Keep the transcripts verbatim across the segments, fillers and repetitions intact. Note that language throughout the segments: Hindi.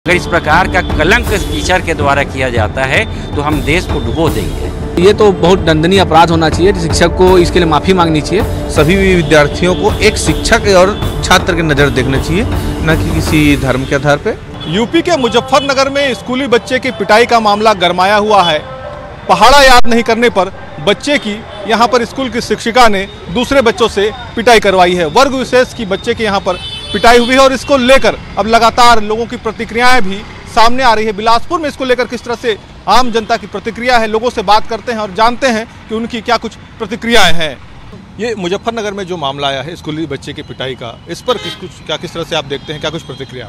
अगर इस प्रकार का कलंक टीचर के द्वारा किया जाता है तो हम देश को डुबो देंगे। ये तो बहुत दंडनीय अपराध होना चाहिए। शिक्षक को इसके लिए माफ़ी मांगनी चाहिए। सभी विद्यार्थियों को एक शिक्षक और छात्र की नज़र देखना चाहिए, न कि किसी धर्म के आधार पे। यूपी के मुजफ्फरनगर में स्कूली बच्चे की पिटाई का मामला गरमाया हुआ है। पहाड़ा याद नहीं करने पर बच्चे की यहाँ पर स्कूल की शिक्षिका ने दूसरे बच्चों से पिटाई करवाई है। वर्ग विशेष की बच्चे की यहाँ पर पिटाई हुई है और इसको लेकर अब लगातार लोगों की प्रतिक्रियाएं भी सामने आ रही है। बिलासपुर में इसको लेकर किस तरह से आम जनता की प्रतिक्रिया है, लोगों से बात करते हैं और जानते हैं कि उनकी क्या कुछ प्रतिक्रियाएं हैं। ये मुजफ्फरनगर में जो मामला आया है स्कूली बच्चे की पिटाई का, इस पर किस कुछ क्या किस तरह से आप देखते हैं, क्या कुछ प्रतिक्रिया?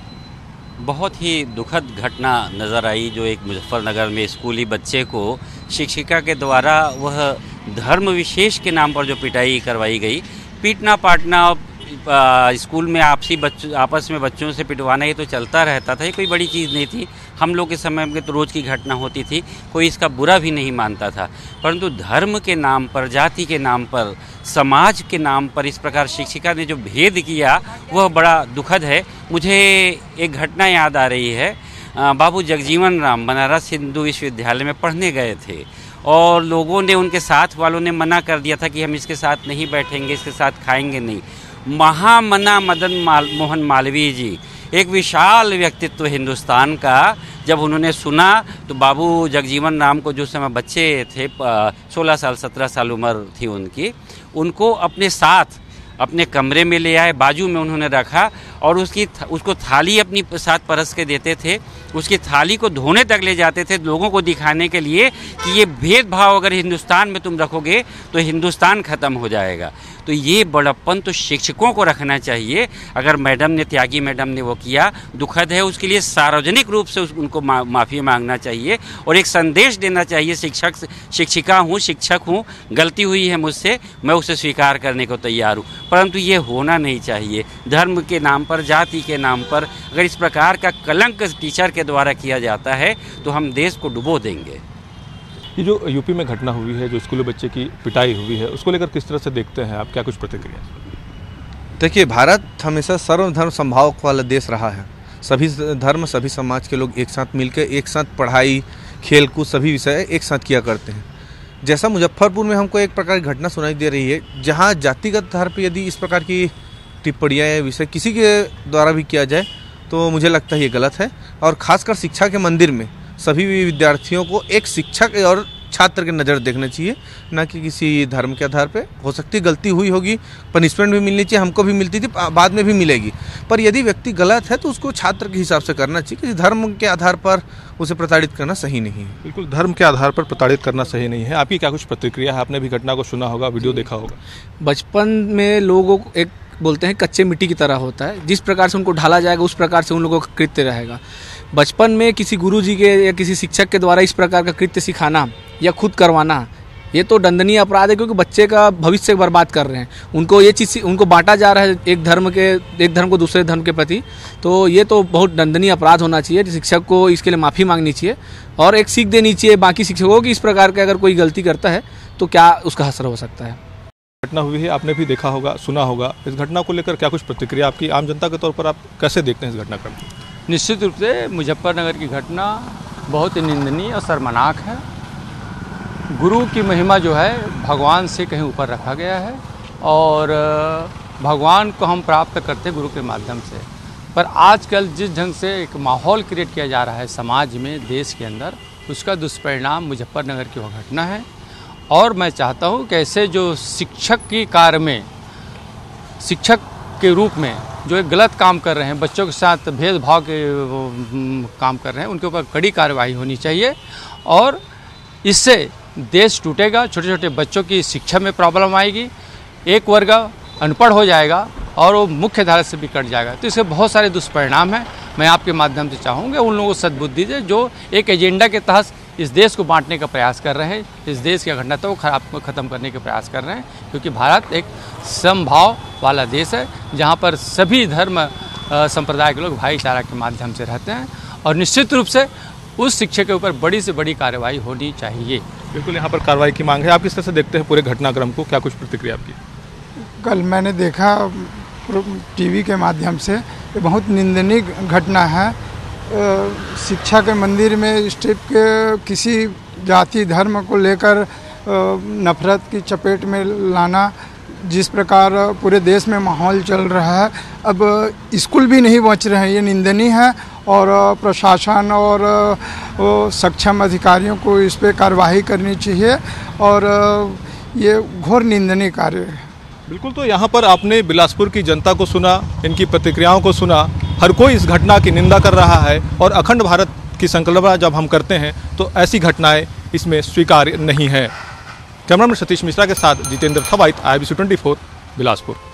बहुत ही दुखद घटना नज़र आई जो एक मुजफ्फरनगर में स्कूली बच्चे को शिक्षिका के द्वारा वह धर्म विशेष के नाम पर जो पिटाई करवाई गई। पीटना पाटना स्कूल में आपसी बच्चों आपस में बच्चों से पिटवाना ये तो चलता रहता था, ये कोई बड़ी चीज़ नहीं थी। हम लोग के समय में तो रोज़ की घटना होती थी, कोई इसका बुरा भी नहीं मानता था। परंतु धर्म के नाम पर, जाति के नाम पर, समाज के नाम पर इस प्रकार शिक्षिका ने जो भेद किया वह बड़ा दुखद है। मुझे एक घटना याद आ रही है। बाबू जगजीवन राम बनारस हिंदू विश्वविद्यालय में पढ़ने गए थे और लोगों ने, उनके साथ वालों ने मना कर दिया था कि हम इसके साथ नहीं बैठेंगे, इसके साथ खाएंगे नहीं। महामना मदन माल मोहन मालवीय जी, एक विशाल व्यक्तित्व हिंदुस्तान का, जब उन्होंने सुना तो बाबू जगजीवन राम को, जो समय बच्चे थे, सोलह साल सत्रह साल उम्र थी उनकी, उनको अपने साथ अपने कमरे में ले आए, बाजू में उन्होंने रखा और उसकी उसको थाली अपनी साथ परस के देते थे। उसकी थाली को धोने तक ले जाते थे लोगों को दिखाने के लिए कि ये भेदभाव अगर हिंदुस्तान में तुम रखोगे तो हिंदुस्तान ख़त्म हो जाएगा। तो ये बड़प्पन तो शिक्षकों को रखना चाहिए। अगर मैडम ने, त्यागी मैडम ने वो किया, दुखद है, उसके लिए सार्वजनिक रूप से उस, उनको मा, माफ़ी मांगना चाहिए और एक संदेश देना चाहिए, शिक्षक शिक्षिका हूँ, शिक्षक हूँ, गलती हुई है मुझसे, मैं उसे स्वीकार करने को तैयार हूँ। परंतु ये होना नहीं चाहिए। धर्म के नाम पर, जाति के नाम पर अगर इस प्रकार का कलंक टीचर के द्वारा किया जाता है तो हम देश को डुबो देंगे। ये जो यूपी में घटना हुई है, जो स्कूली बच्चे की पिटाई हुई है, उसको लेकर किस तरह से देखते हैं आप, क्या कुछ प्रतिक्रिया? देखिए, भारत हमेशा सर्वधर्म समभाव वाला देश रहा है। सभी धर्म, सभी समाज के लोग एक साथ मिलकर एक साथ पढ़ाई, खेलकूद, सभी विषय एक साथ किया करते हैं। जैसा मुजफ्फरपुर में हमको एक प्रकार की घटना सुनाई दे रही है, जहाँ जातिगत आधार पर यदि इस प्रकार की टिप्पणियाँ या विषय किसी के द्वारा भी किया जाए तो मुझे लगता है ये गलत है। और ख़ासकर शिक्षा के मंदिर में सभी विद्यार्थियों को एक शिक्षक और छात्र की नज़र देखना चाहिए, न कि किसी धर्म के आधार पे। हो सकती गलती हुई होगी, पनिशमेंट भी मिलनी चाहिए, हमको भी मिलती थी, बाद में भी मिलेगी, पर यदि व्यक्ति गलत है तो उसको छात्र के हिसाब से करना चाहिए। किसी धर्म के आधार पर उसे प्रताड़ित करना सही नहीं है। बिल्कुल, धर्म के आधार पर प्रताड़ित करना सही नहीं है। आपकी क्या कुछ प्रतिक्रिया है? आपने भी घटना को सुना होगा, वीडियो देखा होगा। बचपन में लोगों को एक बोलते हैं कच्चे मिट्टी की तरह होता है, जिस प्रकार से उनको ढाला जाएगा उस प्रकार से उन लोगों का कृत्य रहेगा। बचपन में किसी गुरुजी के या किसी शिक्षक के द्वारा इस प्रकार का कृत्य सिखाना या खुद करवाना, ये तो दंडनीय अपराध है, क्योंकि बच्चे का भविष्य बर्बाद कर रहे हैं। उनको ये चीज़ उनको बांटा जा रहा है एक धर्म के एक धर्म को दूसरे धर्म के प्रति, तो ये तो बहुत दंडनीय अपराध होना चाहिए। शिक्षक को इसके लिए माफ़ी मांगनी चाहिए और एक सीख देनी चाहिए बाकी शिक्षकों की, इस प्रकार के अगर कोई गलती करता है तो क्या उसका असर हो सकता है। घटना हुई है, आपने भी देखा होगा, सुना होगा। इस घटना को लेकर क्या कुछ प्रतिक्रिया आपकी, आम जनता के तौर पर आप कैसे देखते हैं इस घटनाक्रम? निश्चित रूप से मुजफ्फरनगर की घटना बहुत ही निंदनीय और शर्मनाक है। गुरु की महिमा जो है भगवान से कहीं ऊपर रखा गया है और भगवान को हम प्राप्त करते हैं गुरु के माध्यम से। पर आजकल जिस ढंग से एक माहौल क्रिएट किया जा रहा है समाज में, देश के अंदर, उसका दुष्परिणाम मुजफ्फरनगर की वह घटना है। और मैं चाहता हूँ कि ऐसे जो शिक्षक की कार्य में, शिक्षक के रूप में जो एक गलत काम कर रहे हैं, बच्चों के साथ भेदभाव के काम कर रहे हैं, उनके ऊपर कड़ी कार्रवाई होनी चाहिए और इससे देश टूटेगा। छोटे छोटे बच्चों की शिक्षा में प्रॉब्लम आएगी, एक वर्ग अनपढ़ हो जाएगा और वो मुख्य धारा से भी कट जाएगा। तो इसके बहुत सारे दुष्परिणाम हैं। मैं आपके माध्यम से चाहूँगा उन लोगों को सद्बुद्धि दे जो एक एजेंडा के तहत इस देश को बांटने का प्रयास कर रहे हैं, इस देश की अखंडता को खराब को ख़त्म करने के प्रयास कर रहे हैं, क्योंकि भारत एक समभाव वाला देश है जहाँ पर सभी धर्म संप्रदाय के लोग भाईचारा के माध्यम से रहते हैं और निश्चित रूप से उस शिक्षक के ऊपर बड़ी से बड़ी कार्रवाई होनी चाहिए। बिल्कुल, यहाँ पर कार्रवाई की मांग है। आप किस तरह से देखते हैं पूरे घटनाक्रम को, क्या कुछ प्रतिक्रिया आपकी? कल मैंने देखा टीवी के माध्यम से, ये बहुत निंदनीय घटना है। शिक्षा के मंदिर में इस टाइप के किसी जाति धर्म को लेकर नफरत की चपेट में लाना, जिस प्रकार पूरे देश में माहौल चल रहा है, अब स्कूल भी नहीं बच रहे हैं, ये निंदनीय है और प्रशासन और सक्षम अधिकारियों को इस पर कार्रवाई करनी चाहिए और ये घोर निंदनीय कार्य है। बिल्कुल, तो यहाँ पर आपने बिलासपुर की जनता को सुना, इनकी प्रतिक्रियाओं को सुना। हर कोई इस घटना की निंदा कर रहा है और अखंड भारत की संकल्पना जब हम करते हैं तो ऐसी घटनाएं इसमें स्वीकार्य नहीं है। कैमरामैन सतीश मिश्रा के साथ Jitendra Thawait, I B C twenty four, Bilaspur.